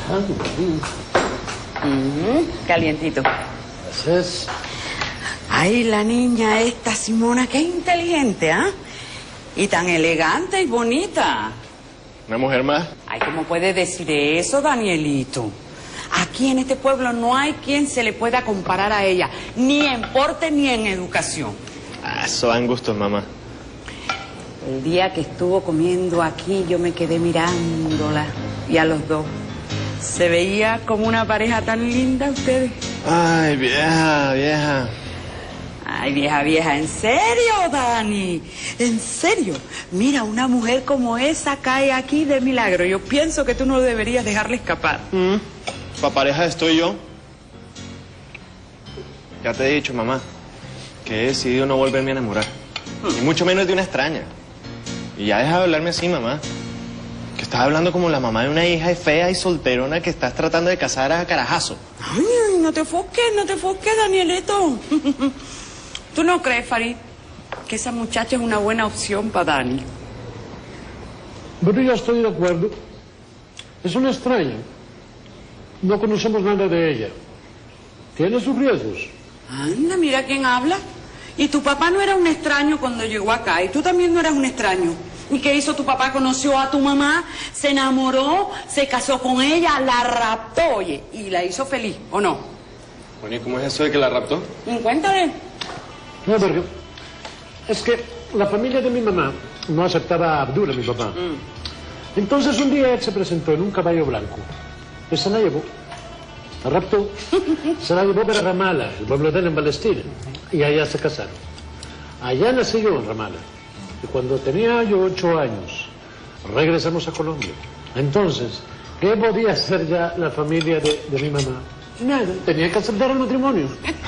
Calientito. Gracias. Ay, la niña esta, Simona, qué inteligente, ¿ah? Y tan elegante y bonita. ¿Una mujer más? Ay, ¿cómo puede decir eso, Danielito? Aquí en este pueblo no hay quien se le pueda comparar a ella, ni en porte ni en educación. Ah, eso dan gustos, mamá. El día que estuvo comiendo aquí, yo me quedé mirándola, y a los dos. Se veía como una pareja tan linda, ustedes. Ay, vieja, vieja. Ay, vieja, ¿en serio, Dani? ¿En serio? Mira, una mujer como esa cae aquí de milagro. Yo pienso que tú no deberías dejarle escapar. Pa' pareja estoy yo. Ya te he dicho, mamá, que he decidido no volverme a enamorar. Ni mucho menos de una extraña. Y ya deja de hablarme así, mamá. Que estás hablando como la mamá de una hija fea y solterona que estás tratando de casar a carajazo. Ay, no te enfoques, Danielito. ¿Tú no crees, Farid, que esa muchacha es una buena opción para Dani? Pero yo estoy de acuerdo. Es una extraña. No conocemos nada de ella. Tiene sus riesgos. Anda, mira quién habla. Y tu papá no era un extraño cuando llegó acá. Y tú también no eras un extraño. ¿Y qué hizo tu papá? Conoció a tu mamá, se enamoró, se casó con ella, la raptó, oye, y la hizo feliz, ¿o no? Bueno, ¿y cómo es eso de que la raptó? Cuéntale. No, porque es que la familia de mi mamá no aceptaba a Abdul, a mi papá. Entonces un día él se presentó en un caballo blanco. Y se la llevó. La raptó. Se la llevó para Ramallah, el pueblo de él en Palestina. Y allá se casaron. Allá nací yo en Ramallah. Y cuando tenía yo 8 años, regresamos a Colombia. Entonces, ¿qué podía hacer ya la familia de mi mamá? Nada, tenía que aceptar el matrimonio.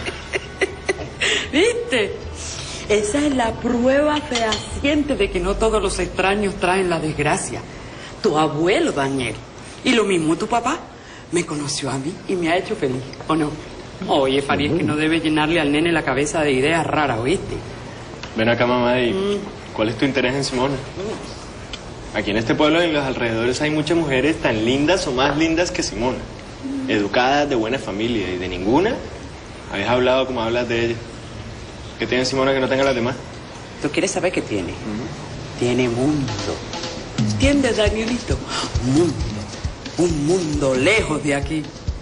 ¿Viste? Esa es la prueba fehaciente de que no todos los extraños traen la desgracia. Tu abuelo, Daniel, y lo mismo tu papá, me conoció a mí y me ha hecho feliz, ¿o no? Oye, Farid, es que no debe llenarle al nene la cabeza de ideas raras, ¿oíste? Ven acá, mamá, y ¿cuál es tu interés en Simona? Aquí en este pueblo y en los alrededores hay muchas mujeres tan lindas o más lindas que Simona. Educadas, de buena familia, y de ninguna habías hablado como hablas de ella. ¿Qué tiene Simona que no tenga las demás? ¿Tú quieres saber qué tiene? Tiene mundo. ¿Entiendes, Danielito? Mundo. Un mundo lejos de aquí.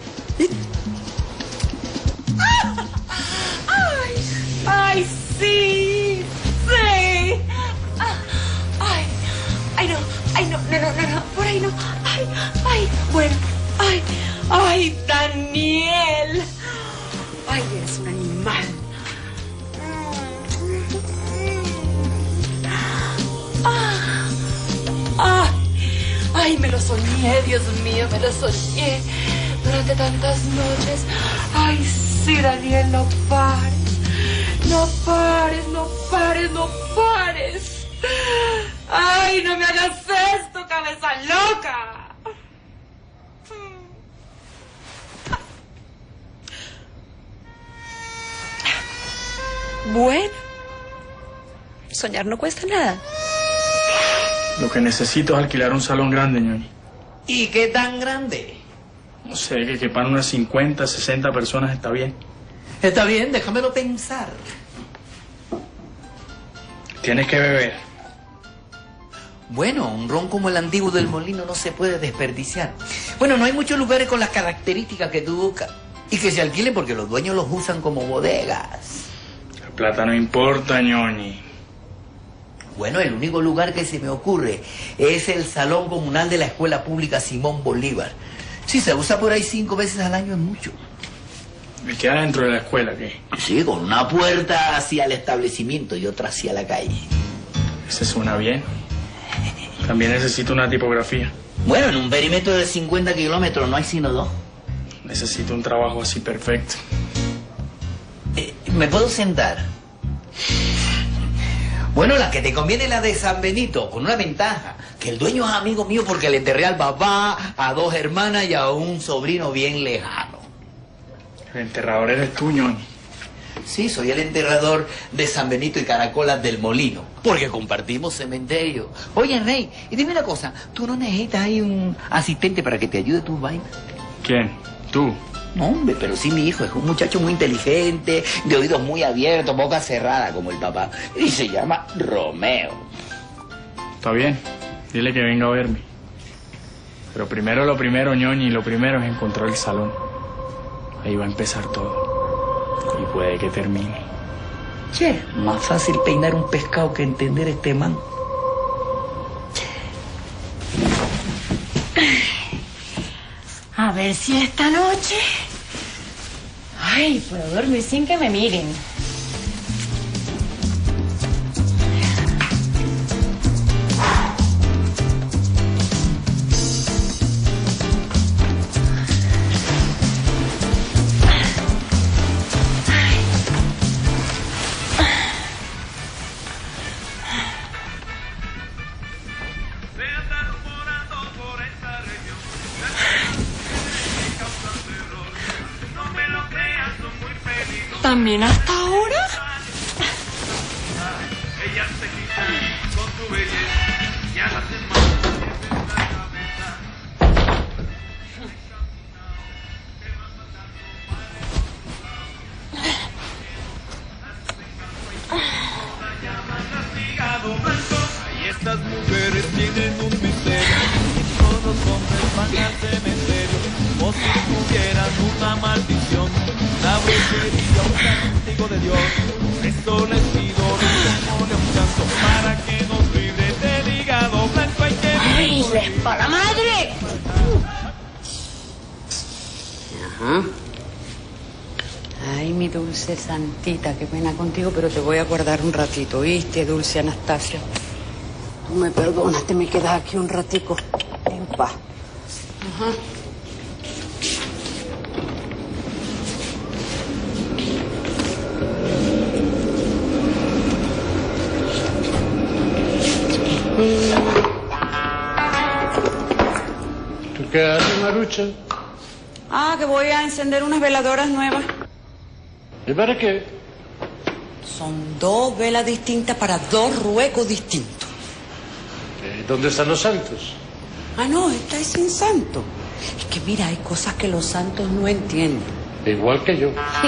¡Ay, sí! ¡Sí! ¡Ay, no! Por ahí no. ¡Ay! Bueno, ¡ay, Daniel! ¡Ay, eres un animal! ¡Ay, me lo soñé, Dios mío, me lo soñé durante tantas noches! ¡Ay, sí, Daniel, no pares! ¡No pares! ¡Ay, no me hagas esto, cabeza loca! Bueno, soñar no cuesta nada. Lo que necesito es alquilar un salón grande, ñoñi. ¿Y qué tan grande? No sé, que quepan unas 50, 60 personas está bien. Está bien, déjamelo pensar. Tienes que beber. Bueno, un ron como el antiguo del molino no se puede desperdiciar. Bueno, no hay muchos lugares con las características que tú buscas. Y que se alquilen porque los dueños los usan como bodegas. La plata no importa, ñoñi. Bueno, el único lugar que se me ocurre es el salón comunal de la Escuela Pública Simón Bolívar. Si se usa por ahí 5 veces al año es mucho. ¿Me queda dentro de la escuela qué? Sí, con una puerta hacia el establecimiento y otra hacia la calle. Ese suena bien. También necesito una tipografía. Bueno, en un perímetro de 50 kilómetros no hay sino 2. Necesito un trabajo así perfecto. ¿Me puedo sentar? Bueno, la que te conviene es la de San Benito, con una ventaja, que el dueño es amigo mío porque le enterré al papá, a 2 hermanas y a un sobrino bien lejano. El enterrador eres tú, ñoñi. Sí, soy el enterrador de San Benito y Caracolas del Molino, porque compartimos cementerio. Oye, Rey, y dime una cosa, ¿tú no necesitas ahí un asistente para que te ayude tus vainas? ¿Quién? ¿Tú? No, hombre, pero sí mi hijo es un muchacho muy inteligente, de oídos muy abiertos, boca cerrada como el papá, y se llama Romeo. Está bien, dile que venga a verme. Pero primero lo primero, ñoñi, lo primero es encontrar el salón. Ahí va a empezar todo. Y puede que termine. Che, más fácil peinar un pescado que entender este man. A ver si esta noche... Ay, puedo dormir sin que me miren. ¿También hasta ahora? Y estas mujeres tienen un misterio, todos los hombres van al cementerio, o si tuvieran una maldición, la brujería, un castigo de Dios. Esto les pido, démosle un canto para que nos libre del hígado blanco. Hay que ¡Ay, la espada madre! Ajá. Ay, mi dulce santita, qué pena contigo, pero te voy a guardar un ratito, ¿viste, dulce Anastasia? Tú me perdonas, te me quedas aquí un ratico en paz. Ajá. ¿Tú qué haces, Marucha? Ah, que voy a encender unas veladoras nuevas. ¿Y para qué? Son 2 velas distintas para 2 ruecos distintos. ¿Dónde están los santos? Ah, no, esta es sin santo. Es que mira, hay cosas que los santos no entienden. Igual que yo.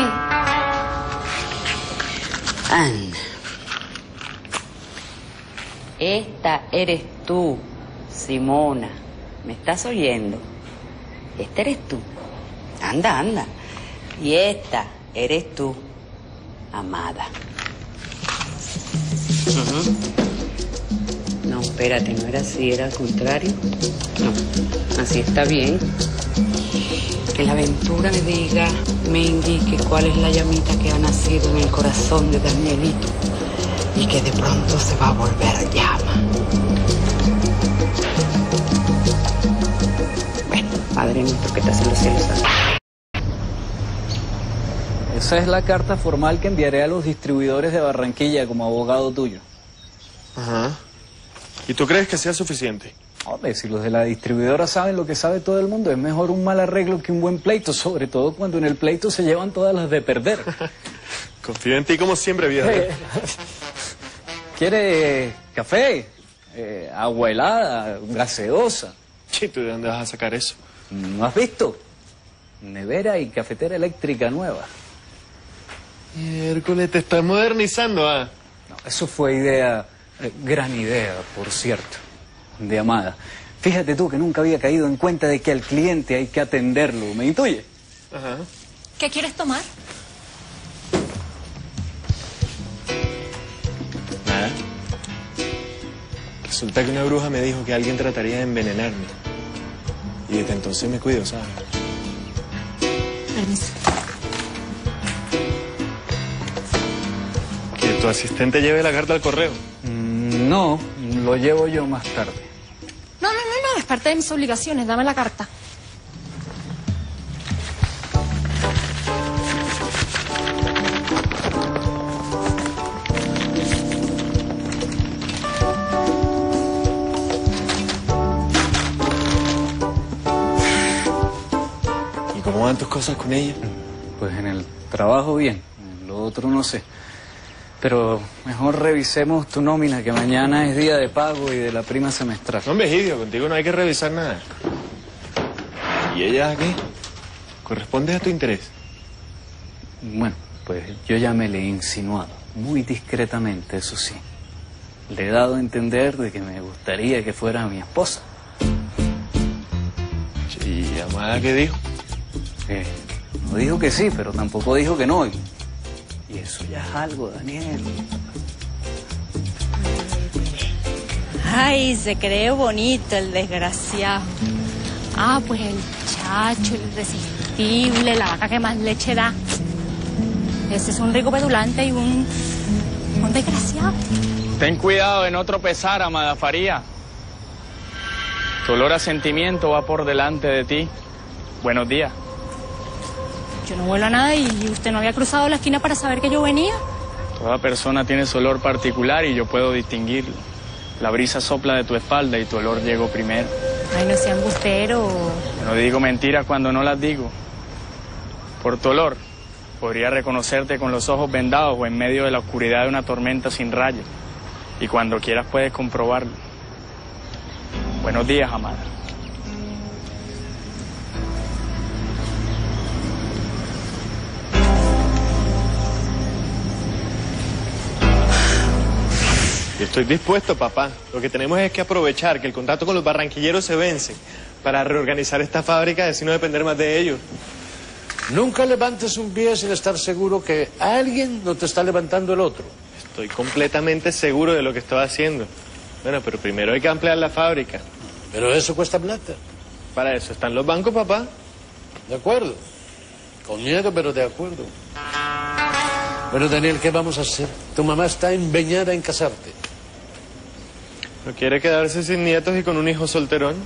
Anda. Esta eres tú, Simona. ¿Me estás oyendo? Esta eres tú. Anda, anda. Y esta eres tú, amada. No, espérate, no era así, era al contrario. No, así está bien. Que la aventura me diga, me indique cuál es la llamita que ha nacido en el corazón de Danielito y que de pronto se va a volver llama. Bueno, Padre nuestro que estás en los cielos. Esa es la carta formal que enviaré a los distribuidores de Barranquilla como abogado tuyo. Ajá. ¿Y tú crees que sea suficiente? Hombre, si los de la distribuidora saben lo que sabe todo el mundo, es mejor un mal arreglo que un buen pleito, sobre todo cuando en el pleito se llevan todas las de perder. Confío en ti como siempre, viejo. ¿Quiere café? Agua helada, gaseosa. ¿Y tú de dónde vas a sacar eso? ¿No has visto? Nevera y cafetera eléctrica nueva. Hércules, te estás modernizando, ¿ah? No, eso fue idea, gran idea, por cierto, de Amada. Fíjate tú que nunca había caído en cuenta de que al cliente hay que atenderlo. ¿Me intuye? Ajá. ¿Qué quieres tomar? Nada. Resulta que una bruja me dijo que alguien trataría de envenenarme. Y desde entonces me cuido, ¿sabes? Permiso. Que tu asistente lleve la carta al correo. No, lo llevo yo más tarde. No, es parte de mis obligaciones. Dame la carta. ¿Y cómo van tus cosas con ella? Pues en el trabajo bien, en lo lo otro no sé. Pero mejor revisemos tu nómina, que mañana es día de pago y de la prima semestral. No, hombre, Egidio, contigo no hay que revisar nada. ¿Y ella aquí? ¿Corresponde a tu interés? Bueno, pues yo ya me le he insinuado, muy discretamente, eso sí. Le he dado a entender de que me gustaría que fuera mi esposa. ¿Y Amada qué dijo? No dijo que sí, pero tampoco dijo que no. Y eso ya es algo, Daniel. Ay, se cree bonito el desgraciado. Ah, pues el chacho, el irresistible, la vaca que más leche da. Ese es un rico petulante y un desgraciado. Ten cuidado de no tropezar, Amada Faría. Tu olor a sentimiento va por delante de ti. Buenos días. Yo no vuelo a nada y usted no había cruzado la esquina para saber que yo venía. Toda persona tiene su olor particular y yo puedo distinguirlo. La brisa sopla de tu espalda y tu olor llegó primero. Ay, no sea embustero. Yo no digo mentiras cuando no las digo. Por tu olor, podría reconocerte con los ojos vendados o en medio de la oscuridad de una tormenta sin rayos. Y cuando quieras puedes comprobarlo. Buenos días, Amada. Yo estoy dispuesto, papá. Lo que tenemos es que aprovechar que el contrato con los barranquilleros se vence para reorganizar esta fábrica y así no depender más de ellos. Nunca levantes un pie sin estar seguro que alguien no te está levantando el otro. Estoy completamente seguro de lo que estoy haciendo. Bueno, pero primero hay que ampliar la fábrica. Pero eso cuesta plata. Para eso están los bancos, papá. De acuerdo. Con miedo, pero de acuerdo. Bueno, Daniel, ¿qué vamos a hacer? Tu mamá está empeñada en casarte. ¿No quiere quedarse sin nietos y con un hijo solterón?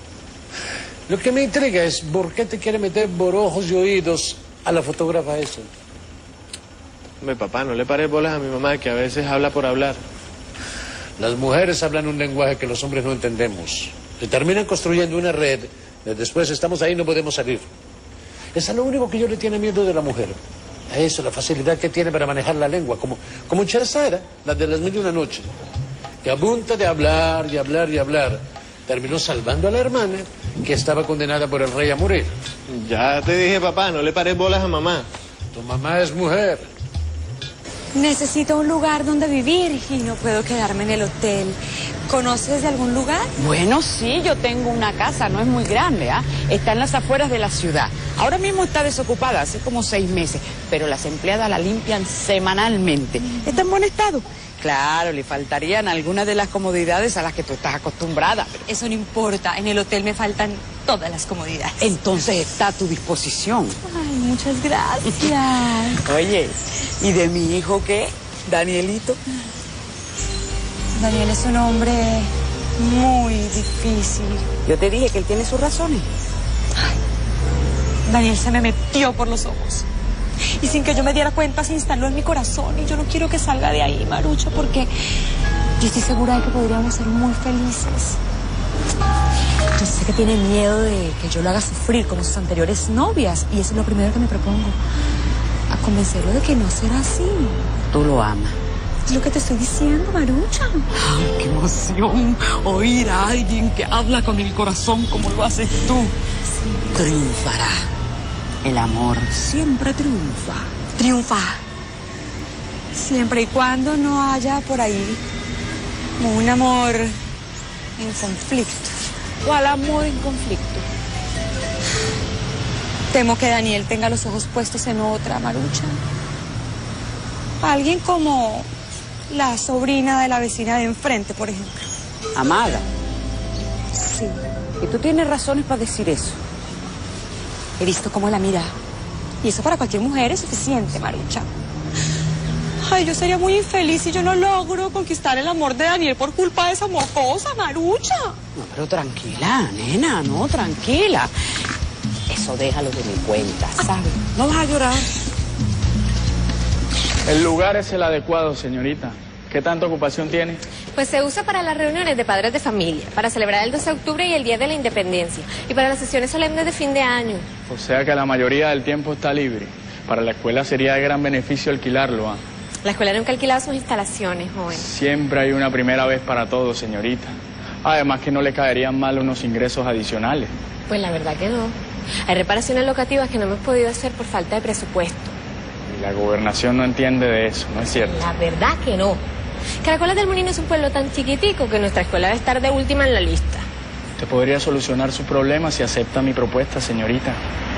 Lo que me intriga es por qué te quiere meter por ojos y oídos a la fotógrafa esa. Hombre, papá, no le pares bolas a mi mamá, que a veces habla por hablar. Las mujeres hablan un lenguaje que los hombres no entendemos. Se terminan construyendo una red. Después estamos ahí y no podemos salir. Eso es lo único que yo le tiene miedo de la mujer. A eso, la facilidad que tiene para manejar la lengua. Como Chersara, la de las 1001 noches. Que a punta de hablar y hablar y hablar, terminó salvando a la hermana que estaba condenada por el rey a morir. Ya te dije, papá, no le pares bolas a mamá. Tu mamá es mujer. Necesito un lugar donde vivir y no puedo quedarme en el hotel. ¿Conoces de algún lugar? Bueno, sí, yo tengo una casa, no es muy grande, ¿ah? Está en las afueras de la ciudad. Ahora mismo está desocupada, hace como 6 meses, pero las empleadas la limpian semanalmente. Está en buen estado. Claro, le faltarían algunas de las comodidades a las que tú estás acostumbrada. Pero... Eso no importa, en el hotel me faltan todas las comodidades. Entonces está a tu disposición. Ay, muchas gracias. Oye, ¿y de mi hijo qué? Danielito. Daniel es un hombre muy difícil. Yo te dije que él tiene sus razones. Ay, Daniel se me metió por los ojos. Y sin que yo me diera cuenta se instaló en mi corazón. Y yo no quiero que salga de ahí, Marucho, porque yo estoy segura de que podríamos ser muy felices. Yo sé que tiene miedo de que yo lo haga sufrir como sus anteriores novias. Y eso es lo primero que me propongo. A convencerlo de que no será así. Tú lo amas. Es lo que te estoy diciendo, Marucha. Ay, qué emoción oír a alguien que habla con el corazón como lo haces tú. Sí. Triunfará. El amor siempre triunfa. Triunfa. Siempre y cuando no haya por ahí un amor en conflicto. ¿Cuál amor en conflicto? Temo que Daniel tenga los ojos puestos en otra, Marucha. Alguien como la sobrina de la vecina de enfrente, por ejemplo. Amada. Sí. Y tú tienes razones para decir eso. He visto cómo la mira. Y eso para cualquier mujer es suficiente, Marucha. Ay, yo sería muy infeliz si yo no logro conquistar el amor de Daniel por culpa de esa mocosa, Marucha. No, pero tranquila, nena, no, tranquila. Eso déjalo de mi cuenta, ¿sabes? No vas a llorar. El lugar es el adecuado, señorita. ¿Qué tanta ocupación tiene? Pues se usa para las reuniones de padres de familia, para celebrar el 12 de octubre y el Día de la Independencia, y para las sesiones solemnes de fin de año. O sea que la mayoría del tiempo está libre. Para la escuela sería de gran beneficio alquilarlo, ¿ah? La escuela nunca ha alquilado sus instalaciones, joven. Siempre hay una primera vez para todo, señorita. Además que no le caerían mal unos ingresos adicionales. Pues la verdad que no. Hay reparaciones locativas que no hemos podido hacer por falta de presupuesto. Y la gobernación no entiende de eso, ¿no es cierto? La verdad que no. Caracolas del Molino es un pueblo tan chiquitico que nuestra escuela debe estar de última en la lista. Usted podría solucionar su problema si acepta mi propuesta, señorita.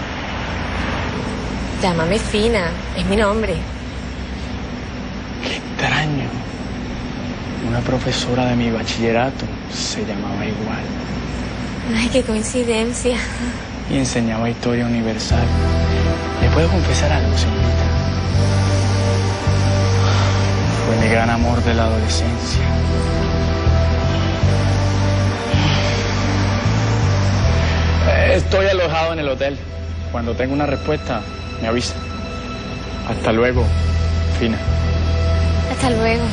Llámame Fina, es mi nombre. Qué extraño. Una profesora de mi bachillerato se llamaba igual. Ay, qué coincidencia. Y enseñaba historia universal. ¿Le puedo confesar algo, señorita? Fue mi gran amor de la adolescencia. Estoy alojado en el hotel. Cuando tenga una respuesta, me avisa. Hasta luego, Fina. Hasta luego.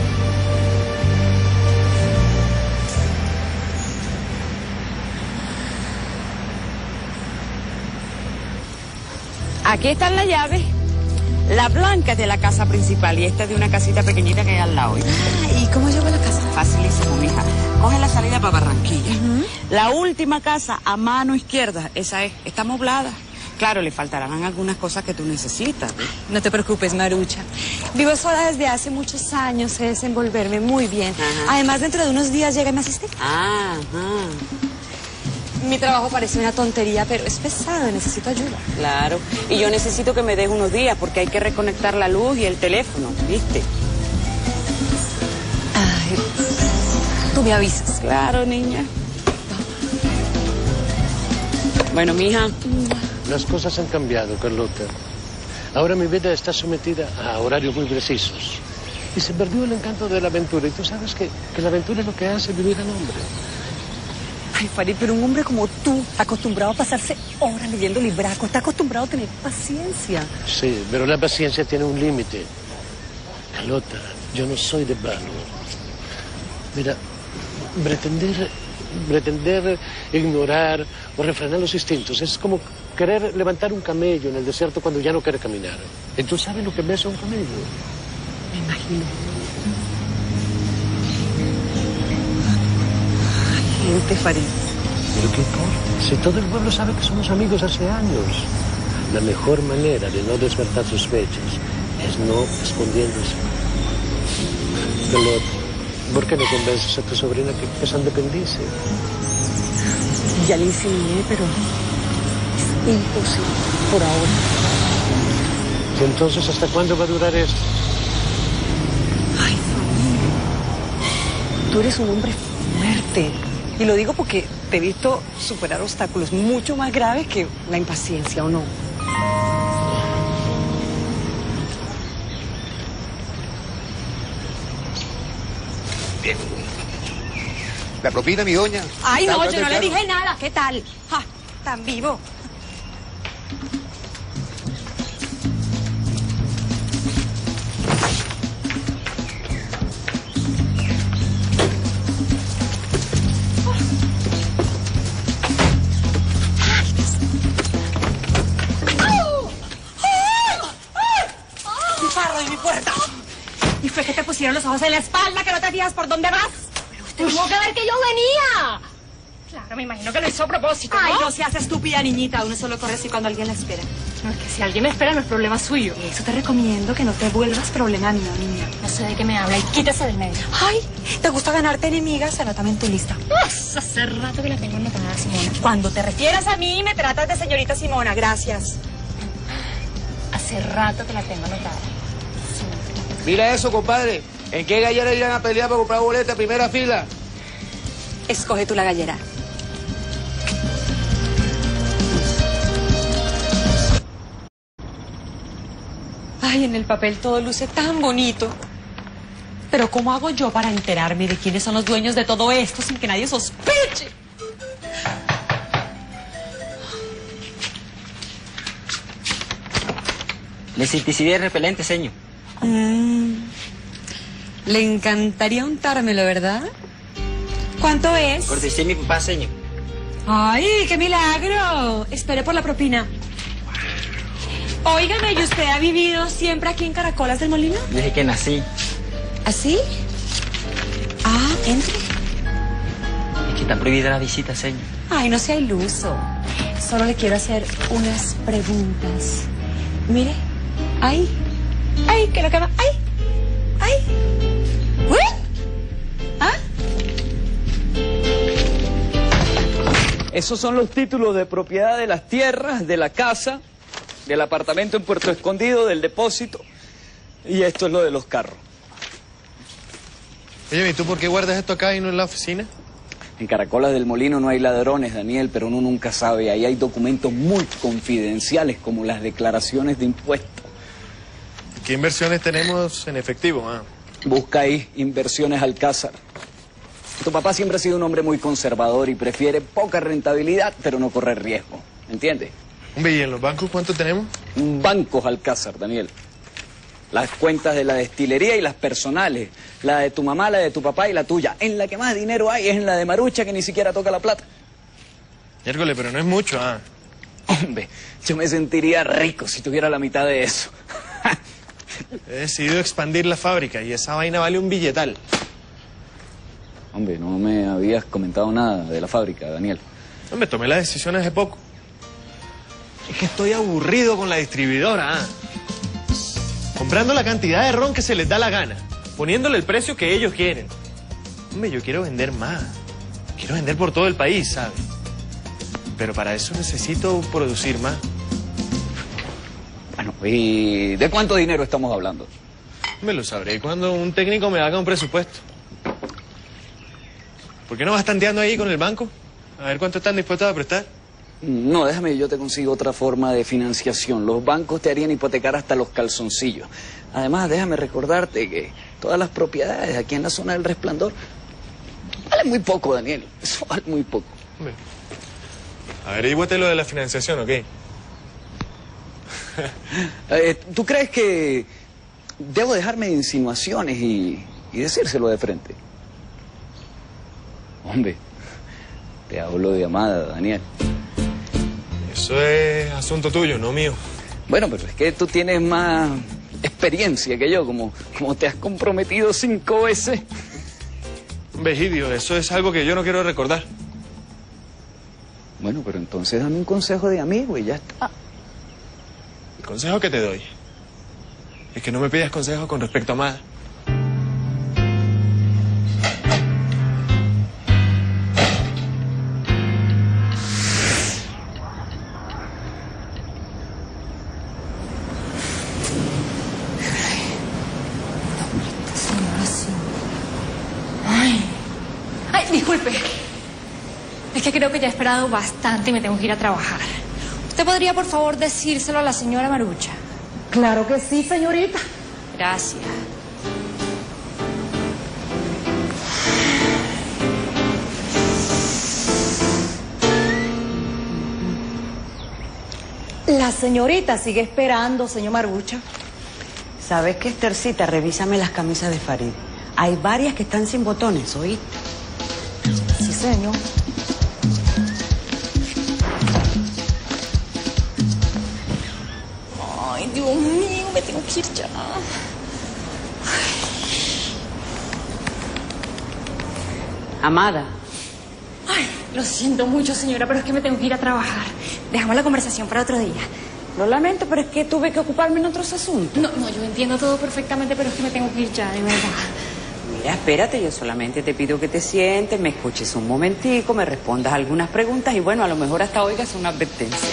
Aquí están las llaves. La blanca es de la casa principal y esta es de una casita pequeñita que hay al lado. ¿Y cómo llego a la casa? Facilísimo, mija. Coge la salida para Barranquilla. La última casa a mano izquierda, esa es. Está amoblada. Claro, le faltarán algunas cosas que tú necesitas. No te preocupes, Marucha. Vivo sola desde hace muchos años, sé desenvolverme muy bien. Ajá. Además, dentro de unos días llega mi asistente. Ajá. Mi trabajo parece una tontería, pero es pesado, necesito ayuda. Claro. Y yo necesito que me des unos días porque hay que reconectar la luz y el teléfono, ¿viste? Ay, tú me avisas. Claro, niña. Bueno, mija. Las cosas han cambiado, Carlota. Ahora mi vida está sometida a horarios muy precisos. Y se perdió el encanto de la aventura. Y tú sabes que la aventura es lo que hace vivir al hombre. Ay, Farid, pero un hombre como tú, acostumbrado a pasarse horas leyendo libracos, está acostumbrado a tener paciencia. Sí, pero la paciencia tiene un límite. Carlota, yo no soy de palo. Mira, pretender ignorar o refrenar los instintos es como querer levantar un camello en el desierto cuando ya no quiere caminar. ¿Y tú sabes lo que besa un camello? Me imagino. Gente, Farid. ¿Pero qué importa? Si todo el pueblo sabe que somos amigos hace años. La mejor manera de no despertar sospechas es no escondiéndose. Carlota, ¿por qué no convences a tu sobrina que se independice? Ya le insinué, pero es imposible por ahora. ¿Y entonces hasta cuándo va a durar esto? Ay, Farid, tú eres un hombre fuerte. Y lo digo porque te he visto superar obstáculos mucho más graves que la impaciencia, ¿o no? Bien. ¿La propina, mi doña? Ay, no, yo no le dije nada. ¿Qué tal? Ja, tan vivo. Y fue que te pusieron los ojos en la espalda, que no te fijas por dónde vas. Pero usted tuvo que ver que yo venía. Claro, me imagino que lo hizo a propósito, ¿no? Ay, no seas estúpida, niñita. Uno solo corre así cuando alguien la espera. No, es que si alguien me espera no es problema suyo. Eso te recomiendo, que no te vuelvas problema mío, niña. No sé de qué me habla y quítese del medio. Ay, ¿te gusta ganarte enemigas? Anótame en tu lista. Hace rato que la tengo anotada, Simona. Cuando te refieras a mí, me tratas de señorita Simona. Gracias. Hace rato que la tengo anotada. Mira eso, compadre. ¿En qué gallera irán a pelear para comprar boleta primera fila? Escoge tú la gallera. Ay, en el papel todo luce tan bonito. Pero ¿cómo hago yo para enterarme de quiénes son los dueños de todo esto sin que nadie sospeche? Insecticida y repelente, señor. Le encantaría untármelo, ¿verdad? ¿Cuánto es? Cortesía de mi papá, señor. ¡Ay, qué milagro! Esperé por la propina. Óigame, ¿y usted ha vivido siempre aquí en Caracolas del Molino? Desde que nací. ¿Así? Ah, entre. Es que está prohibida la visita, señor. Ay, no sea iluso. Solo le quiero hacer unas preguntas. Mire, ahí. Ay, que lo que va. Ay. Ay. ¿Uy? ¿Ah? Esos son los títulos de propiedad de las tierras, de la casa, del apartamento en Puerto Escondido, del depósito. Y esto es lo de los carros. Oye, ¿y tú por qué guardas esto acá y no en la oficina? En Caracolas del Molino no hay ladrones, Daniel, pero uno nunca sabe. Ahí hay documentos muy confidenciales, como las declaraciones de impuestos. ¿Qué inversiones tenemos en efectivo? Busca ahí Inversiones Alcázar. Tu papá siempre ha sido un hombre muy conservador y prefiere poca rentabilidad, pero no correr riesgo. ¿Entiendes? Hombre, ¿y en los bancos cuánto tenemos? Bancos Alcázar, Daniel. Las cuentas de la destilería y las personales. La de tu mamá, la de tu papá y la tuya. En la que más dinero hay es en la de Marucha, que ni siquiera toca la plata. Miércoles, pero no es mucho, Hombre, yo me sentiría rico si tuviera la mitad de eso. He decidido expandir la fábrica y esa vaina vale un billetal. Hombre, no me habías comentado nada de la fábrica, Daniel. Hombre, tomé la decisión hace poco. Es que estoy aburrido con la distribuidora, comprando la cantidad de ron que se les da la gana, poniéndole el precio que ellos quieren. Hombre, yo quiero vender más. Quiero vender por todo el país, ¿sabes? Pero para eso necesito producir más. Bueno, ¿y de cuánto dinero estamos hablando? Me lo sabré cuando un técnico me haga un presupuesto. ¿Por qué no vas tanteando ahí con el banco? A ver cuánto están dispuestos a prestar. No, déjame, yo te consigo otra forma de financiación. Los bancos te harían hipotecar hasta los calzoncillos. Además, déjame recordarte que todas las propiedades aquí en la zona del Resplandor valen muy poco, Daniel. Eso vale muy poco. Averíguate lo de la financiación, ¿ok? ¿Tú crees que debo dejarme de insinuaciones y decírselo de frente? Hombre, te hablo de Amada, Daniel. Eso es asunto tuyo, no mío. Bueno, pero es que tú tienes más experiencia que yo, como te has comprometido 5 veces. Vejidio, eso es algo que yo no quiero recordar. Bueno, pero entonces dame un consejo de amigo y ya está. El consejo que te doy es que no me pidas consejos con respecto a Amada. Disculpe, es que creo que ya he esperado bastante y me tengo que ir a trabajar. ¿Usted podría, por favor, decírselo a la señora Marucha? Claro que sí, señorita. Gracias. La señorita sigue esperando, señor Marucha. ¿Sabes qué, Estercita? Revísame las camisas de Farid. Hay varias que están sin botones, ¿oíste? Sí, señor. Ay, Dios mío, me tengo que ir ya. Amada. Ay, lo siento mucho, señora, pero es que me tengo que ir a trabajar. Dejamos la conversación para otro día. Lo lamento, pero es que tuve que ocuparme en otros asuntos. No, yo entiendo todo perfectamente, pero es que me tengo que ir ya, de verdad. Mira, espérate, yo solamente te pido que te sientes, me escuches un momentico, me respondas algunas preguntas y bueno, a lo mejor hasta oigas una advertencia.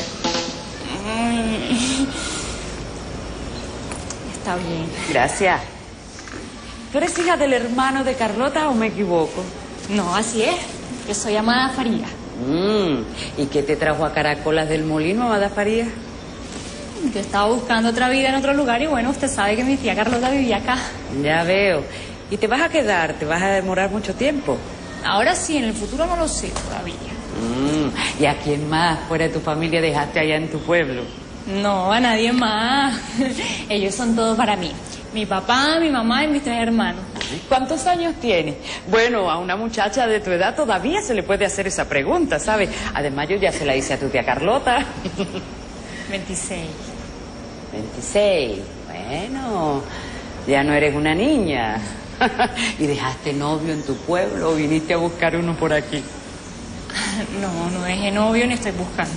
Está bien. Gracias. ¿Tú eres hija del hermano de Carlota o me equivoco? No, así es. Yo soy Amada Faría. ¿Y qué te trajo a Caracolas del Molino, Amada Faría? Yo estaba buscando otra vida en otro lugar y bueno, usted sabe que mi tía Carlota vivía acá. Ya veo. ¿Y te vas a quedar? ¿Te vas a demorar mucho tiempo? Ahora sí, en el futuro no lo sé todavía. ¿Y a quién más fuera de tu familia dejaste allá en tu pueblo? No, a nadie más. Ellos son todos para mí. Mi papá, mi mamá y mis 3 hermanos. ¿Cuántos años tienes? Bueno, a una muchacha de tu edad todavía se le puede hacer esa pregunta, ¿sabes? Además, yo ya se la hice a tu tía Carlota. 26. 26. Bueno, ya no eres una niña. ¿Y dejaste novio en tu pueblo o viniste a buscar uno por aquí? No, no dejé novio ni estoy buscando.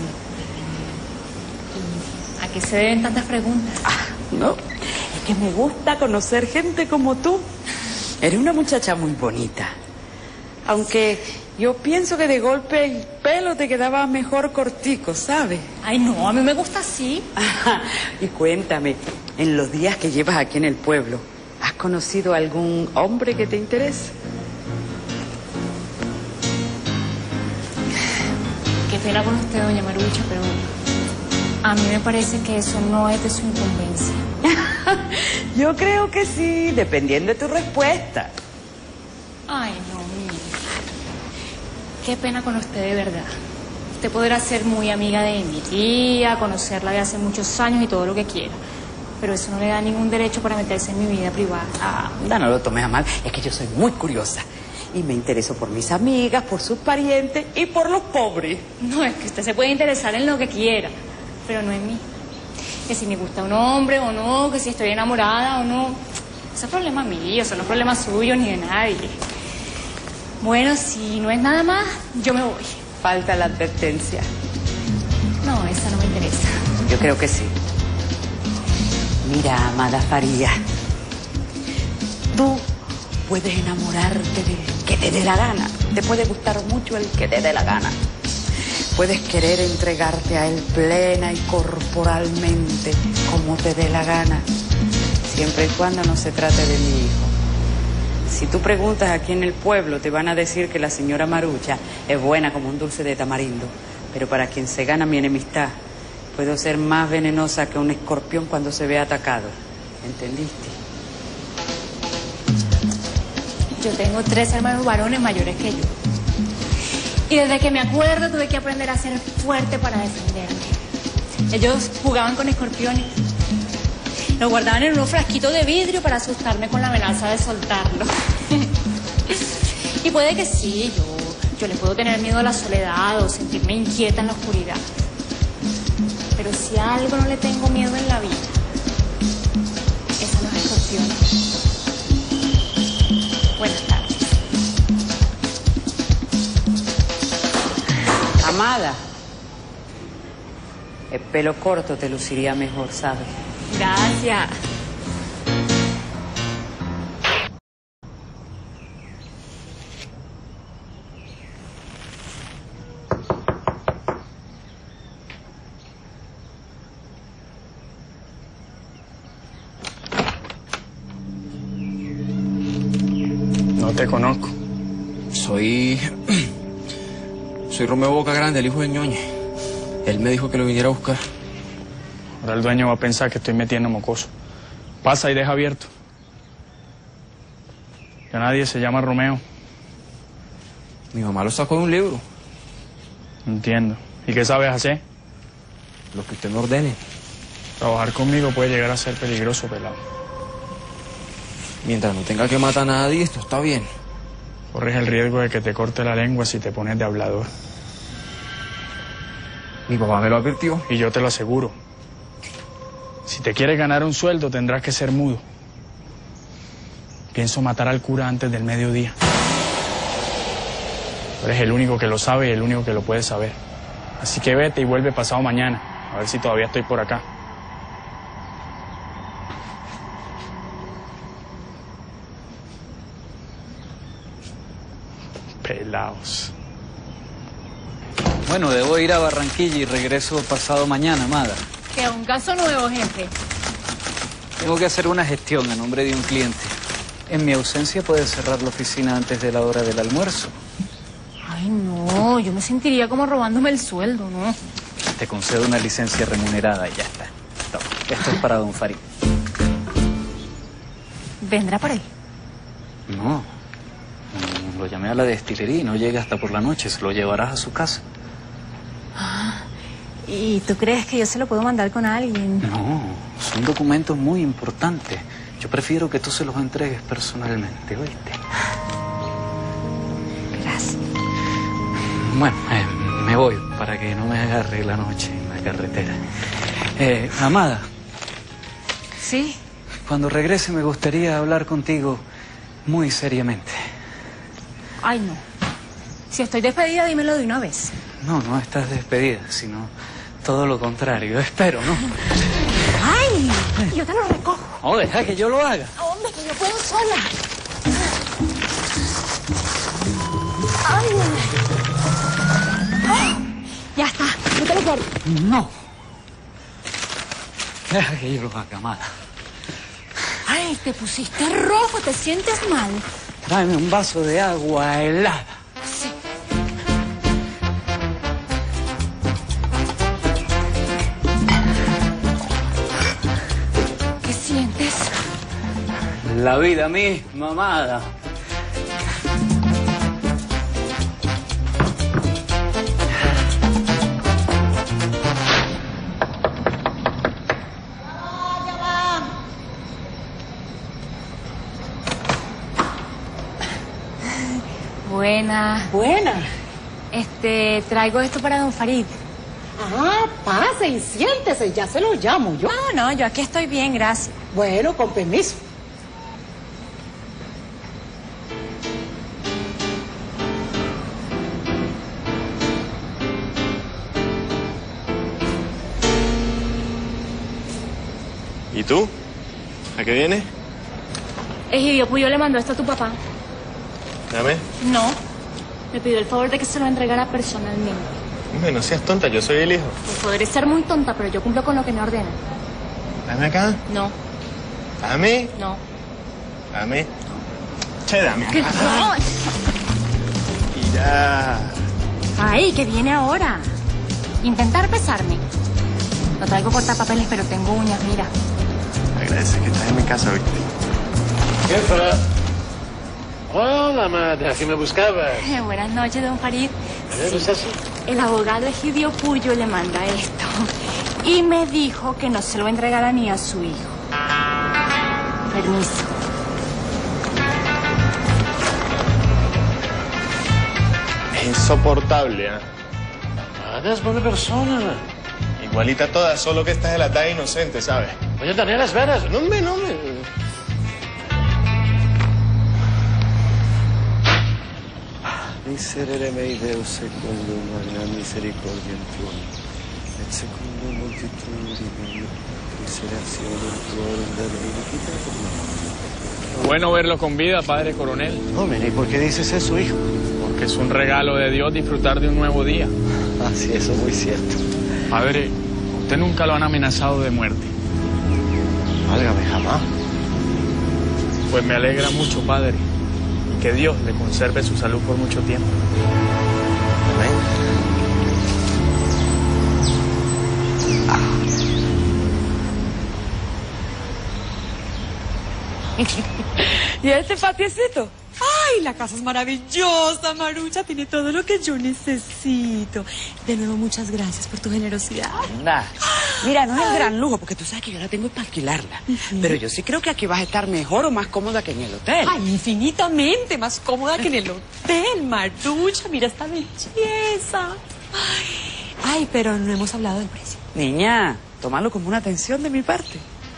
¿A qué se deben tantas preguntas? No, es que me gusta conocer gente como tú. Eres una muchacha muy bonita. Aunque yo pienso que de golpe el pelo te quedaba mejor cortico, ¿sabes? Ay, no, a mí me gusta así. Y cuéntame, en los días que llevas aquí en el pueblo, ¿has conocido algún hombre que te interese? Qué pena con usted, doña Marucha, pero a mí me parece que eso no es de su incumbencia. Yo creo que sí, dependiendo de tu respuesta. Ay, no, mire. Qué pena con usted, de verdad. Usted podrá ser muy amiga de mi tía, conocerla de hace muchos años y todo lo que quiera. Pero eso no le da ningún derecho para meterse en mi vida privada. No lo tomes a mal. Es que yo soy muy curiosa. Y me intereso por mis amigas, por sus parientes y por los pobres. No, es que usted se puede interesar en lo que quiera, pero no en mí. Que si me gusta un hombre o no, que si estoy enamorada o no. Eso es problema mío, eso no es problema suyo ni de nadie. Bueno, si no es nada más, yo me voy. Falta la advertencia. No, esa no me interesa. Yo creo que sí. Mira, amada Faría, tú puedes enamorarte del que te dé la gana. Te puede gustar mucho el que te dé la gana. Puedes querer entregarte a él plena y corporalmente, como te dé la gana, siempre y cuando no se trate de mi hijo. Si tú preguntas aquí en el pueblo, te van a decir que la señora Marucha es buena como un dulce de tamarindo, pero para quien se gana mi enemistad, puedo ser más venenosa que un escorpión cuando se ve atacado. ¿Entendiste? Yo tengo 3 hermanos varones mayores que yo. Y desde que me acuerdo tuve que aprender a ser fuerte para defenderme. Ellos jugaban con escorpiones. Los guardaban en unos frasquitos de vidrio para asustarme con la amenaza de soltarlo. Y puede que sí, yo le puedo tener miedo a la soledad o sentirme inquieta en la oscuridad. Pero si a algo no le tengo miedo en la vida, es a los escorpiones. Buenas tardes. Amada, el pelo corto te luciría mejor, ¿sabes? Gracias. No te conozco. Soy Romeo Boca Grande, el hijo de Ñoñe. Él me dijo que lo viniera a buscar. Ahora el dueño va a pensar que estoy metiendo mocoso. Pasa y deja abierto. Ya nadie se llama Romeo. Mi mamá lo sacó de un libro. Entiendo. ¿Y qué sabes hacer? Lo que usted me ordene. Trabajar conmigo puede llegar a ser peligroso, pelado. Mientras no tenga que matar a nadie, esto está bien. Corres el riesgo de que te corte la lengua si te pones de hablador. Mi papá me lo advirtió. Y yo te lo aseguro. Si te quieres ganar un sueldo, tendrás que ser mudo. Pienso matar al cura antes del mediodía. Tú eres el único que lo sabe y el único que lo puede saber. Así que vete y vuelve pasado mañana. A ver si todavía estoy por acá. Pelaos. Bueno, debo ir a Barranquilla y regreso pasado mañana, amada. Que un caso nuevo, jefe. Tengo que hacer una gestión a nombre de un cliente. En mi ausencia puedes cerrar la oficina antes de la hora del almuerzo. Ay, no, yo me sentiría como robándome el sueldo, ¿no? Te concedo una licencia remunerada y ya está. Toma, esto es para don Farid. ¿Vendrá por él? No, lo llamé a la destilería y no llega hasta por la noche. Se lo llevarás a su casa. ¿Y tú crees que yo se lo puedo mandar con alguien? No, son documentos muy importantes. Yo prefiero que tú se los entregues personalmente, ¿oíste? Gracias. Bueno, me voy para que no me agarre la noche en la carretera. Amada, Sí. Cuando regrese me gustaría hablar contigo muy seriamente. Ay, no. Si estoy despedida, dímelo de una vez. No, no estás despedida, sino todo lo contrario. Espero, ¿no? ¡Ay! Yo te lo recojo. No, deja que yo lo haga. Hombre, que yo puedo sola. ¡Ay! ¡Ay! Ya está. Yo te lo guardo. No. Deja que yo lo haga, amada. Ay, te pusiste rojo. ¿Te sientes mal? Tráeme un vaso de agua helada. Sí. ¿Qué sientes? La vida misma, amada. Buena. Buena. Traigo esto para don Farid. Ah, pase y siéntese, ya se lo llamo yo. No, yo aquí estoy bien, gracias. Bueno, con permiso. ¿Y tú? ¿A qué vienes? Egidio Puyo le mandó esto a tu papá. Dame. No. Me pidió el favor de que se lo entregara personalmente. Hombre, no seas tonta, yo soy el hijo. Pues podré ser muy tonta, pero yo cumplo con lo que me ordena. Dame acá. No. Dame. No. Dame. Che, dame ¿Qué? acá. No. Y ya. Ay, ¿qué viene ahora? Intentar besarme. No traigo cortapapeles, pero tengo uñas, mira. Agradece que estás en mi casa, ¿viste? Jefa. Hola, madre. ¿A qué me buscabas? Buenas noches, don Farid. ¿No es así? El abogado Egidio Puyo le manda esto. Y me dijo que no se lo entregara ni a su hijo. Permiso. Es insoportable, ¿ah? Ada es buena persona. Igualita toda, solo que esta es la edad inocente, ¿sabes? Oye, Daniel, las veras. No me. Miserere mei Deus secondo la misericordia in tuo, et secondo multitudine misericordia del tuo indebito. Bueno verlo con vida, padre coronel. Hombre, ¿y por qué dices eso, hijo? Porque es un regalo de Dios disfrutar de un nuevo día. Ah, sí, eso es muy cierto. Padre, usted nunca lo han amenazado de muerte. Válgame, jamás. Pues me alegra mucho, padre. Y que Dios le conserve su salud por mucho tiempo. Amén. ¿Y este patiecito? ¡Ay, la casa es maravillosa, Marucha! Tiene todo lo que yo necesito. De nuevo, muchas gracias por tu generosidad. Anda. Mira, no es el gran lujo, porque tú sabes que yo la tengo para alquilarla. Pero yo sí creo que aquí vas a estar mejor o más cómoda que en el hotel. Ay, infinitamente más cómoda que en el hotel, Marucha. Mira esta belleza. Ay, pero no hemos hablado del precio. Niña, tómalo como una atención de mi parte.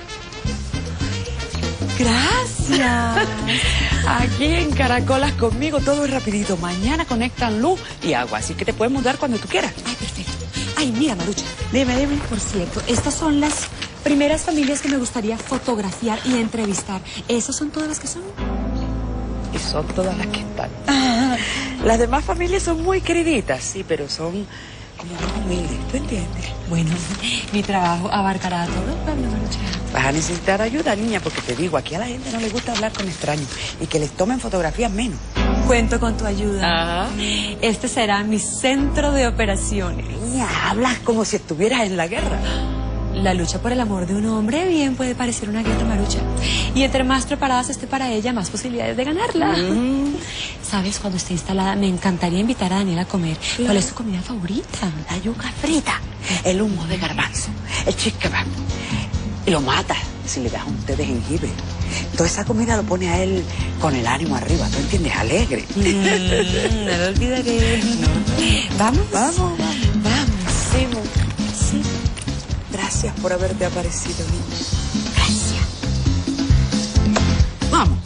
Gracias. Aquí en Caracolas conmigo todo es rapidito. Mañana conectan luz y agua, así que te puedes mudar cuando tú quieras. Ay, perfecto. Ay, mira, Marucha. Dime. Por cierto, estas son las primeras familias que me gustaría fotografiar y entrevistar. ¿Esas son todas las que son? Y son todas las que están. Las demás familias son muy queriditas, sí, pero son como más humildes, ¿tú entiendes? Bueno, mi trabajo abarcará a todo el pueblo, Marucha. Vas a necesitar ayuda, niña, porque te digo, aquí a la gente no le gusta hablar con extraños y que les tomen fotografías menos. Cuento con tu ayuda. Ajá. Este será mi centro de operaciones. Niña, hablas como si estuvieras en la guerra. La lucha por el amor de un hombre bien puede parecer una guerra, Marucha. Y entre más preparadas esté para ella, más posibilidades de ganarla. ¿Sabes? Cuando esté instalada, me encantaría invitar a Daniel a comer. Claro. ¿Cuál es tu comida favorita? La yuca frita, el humo de garbanzo, el chickabab. Y lo mata si le das un té de jengibre. Toda esa comida lo pone a él con el ánimo arriba, ¿tú entiendes? Alegre. No lo olvidaré. ¿Vamos? Vamos. Sí. Gracias por haberte aparecido, niña. Gracias. Vamos.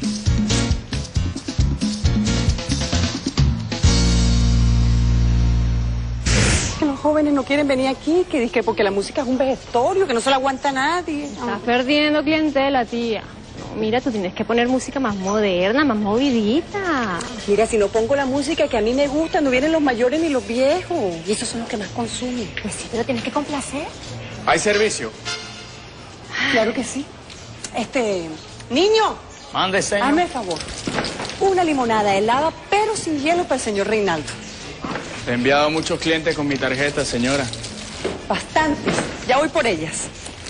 Que los jóvenes no quieren venir aquí, que dizque porque la música es un vejestorio, que no se la aguanta nadie. Estás perdiendo clientela, tía. No, mira, tú tienes que poner música más moderna, más movidita. Mira, si no pongo la música que a mí me gusta, no vienen los mayores ni los viejos. Y esos son los que más consumen. Pues sí, pero tienes que complacer. ¿Hay servicio? Claro que sí. Niño, Mande, señor. hazme el favor. Una limonada helada, pero sin hielo para el señor Reinaldo. Te he enviado muchos clientes con mi tarjeta, señora. Bastantes. Ya voy por ellas.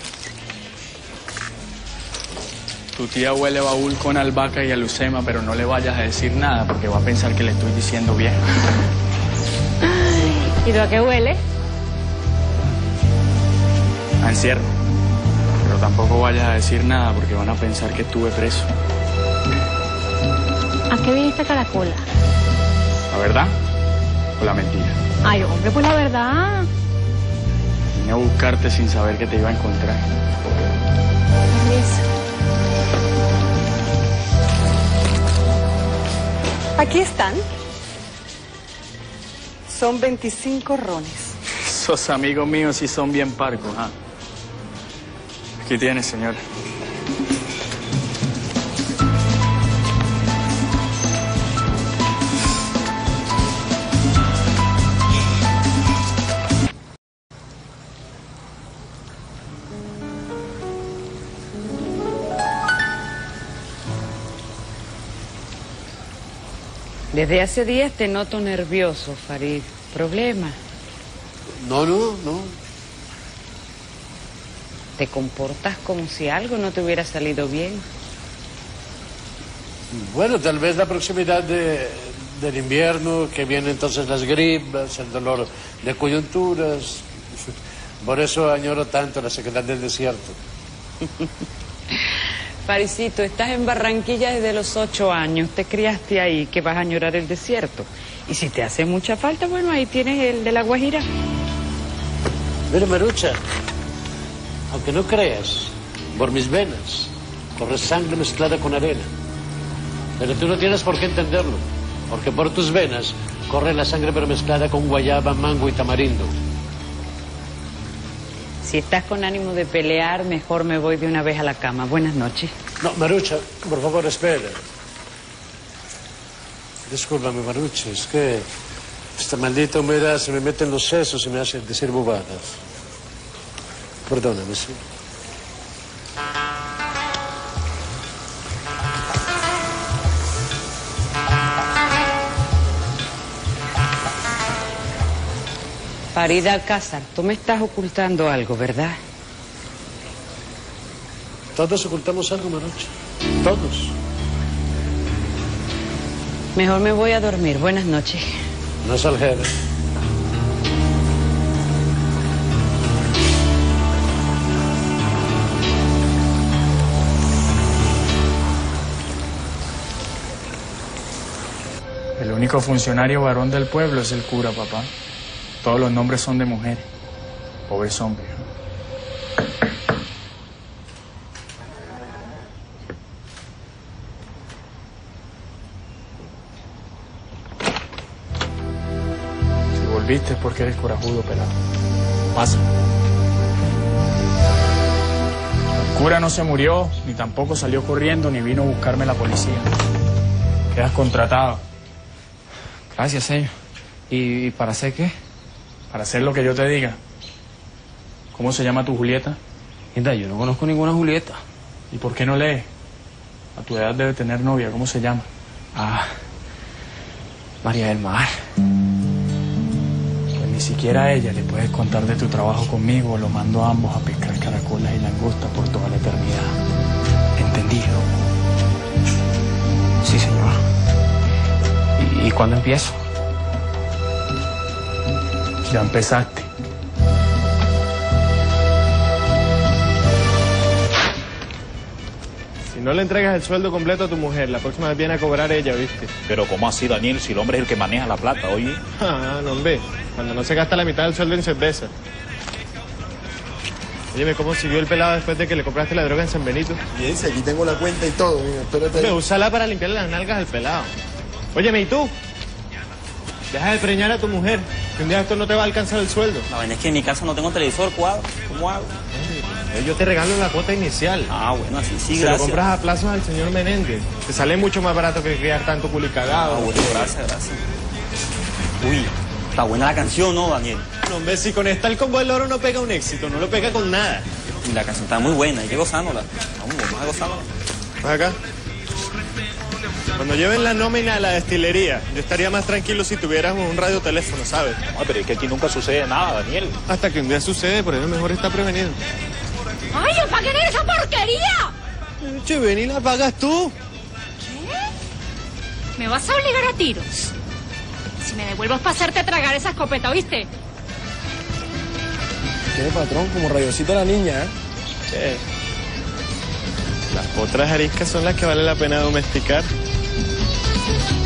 Tu tía huele baúl con albahaca y alucema, pero no le vayas a decir nada porque va a pensar que le estoy diciendo bien. ¿Y tú a qué huele? A encierro. Pero tampoco vayas a decir nada porque van a pensar que estuve preso. ¿A qué viniste a Caracola? ¿La verdad o la mentira? Ay, hombre, pues la verdad. Vine a buscarte sin saber que te iba a encontrar. Permiso. Aquí están. Son 25 rones. Esos amigos míos sí son bien parcos, ¿ah? Aquí tienes, señora. Desde hace días te noto nervioso, Farid. ¿Problema? No. Te comportas como si algo no te hubiera salido bien. Bueno, tal vez la proximidad del invierno, que vienen entonces las gripas, el dolor de coyunturas. Por eso añoro tanto la sequedad del desierto. Faridcito, estás en Barranquilla desde los 8 años. Te criaste ahí, que vas a añorar el desierto. Y si te hace mucha falta, bueno, ahí tienes el de la Guajira. Mira, Marucha, aunque no creas, por mis venas corre sangre mezclada con arena. Pero tú no tienes por qué entenderlo, porque por tus venas corre la sangre pero mezclada con guayaba, mango y tamarindo. Si estás con ánimo de pelear, mejor me voy de una vez a la cama. Buenas noches. No, Marucha, por favor, espera. Discúlpame, Marucha, es que esta maldita humedad se me mete en los sesos y me hace decir bobadas. Perdóname, sí. Farid Alcázar, tú me estás ocultando algo, ¿verdad? Todos ocultamos algo, Marucha. Todos. Mejor me voy a dormir. Buenas noches. No es aljera. El único funcionario varón del pueblo es el cura, papá. Todos los nombres son de mujeres. Pobres hombres. Si volviste es porque eres corajudo, pelado. Pasa. El cura no se murió, ni tampoco salió corriendo, ni vino a buscarme la policía. Quedas contratado. Gracias, señor. ¿Y para hacer qué? Para hacer lo que yo te diga. ¿Cómo se llama tu Julieta? Mira, yo no conozco ninguna Julieta. ¿Y por qué no lees? A tu edad debe tener novia. ¿Cómo se llama? Ah, María del Mar. Pues ni siquiera a ella le puedes contar de tu trabajo conmigo. Lo mando a ambos a pescar caracolas y langostas por toda la eternidad. Entendido. Sí, señor. ¿Y cuándo empiezo? Ya empezaste. Si no le entregas el sueldo completo a tu mujer, la próxima vez viene a cobrar ella, ¿viste? Pero ¿cómo así, Daniel, si el hombre es el que maneja la plata, oye? Ah, no, hombre. Cuando no se gasta la mitad del sueldo en cerveza. Dime, ¿cómo siguió el pelado después de que le compraste la droga en San Benito? Bien, si aquí tengo la cuenta y todo, mira, espérate ahí. Úsala para limpiarle las nalgas al pelado. Óyeme, ¿y tú? Deja de preñar a tu mujer, que un día esto no te va a alcanzar el sueldo. La vaina es que en mi casa no tengo televisor cuadro. ¿Cómo hago? Yo te regalo la cuota inicial. Ah, bueno, así sí, se gracias. lo compras a plazos al señor Menéndez. Te sale mucho más barato que criar tanto culicagado. Ah, bueno, gracias. Uy, está buena la canción, ¿no, Daniel? No, hombre, si con esta el combo del oro no pega un éxito, no lo pega con nada. Y la canción está muy buena, hay que gozándola. Vamos a gozándola. ¿Vas acá? Cuando lleven la nómina a la destilería, yo estaría más tranquilo si tuviéramos un radioteléfono, ¿sabes? No, pero es que aquí nunca sucede nada, Daniel. Hasta que un día sucede, por eso mejor está prevenido. ¡Ay, apaguen esa porquería! Che, ven y la pagas tú. ¿Qué? ¿Me vas a obligar a tiros? Si me devuelvas para hacerte tragar esa escopeta, ¿oíste? Tiene patrón, como rayosito la niña, ¿eh? Che. Las potras ariscas son las que vale la pena domesticar.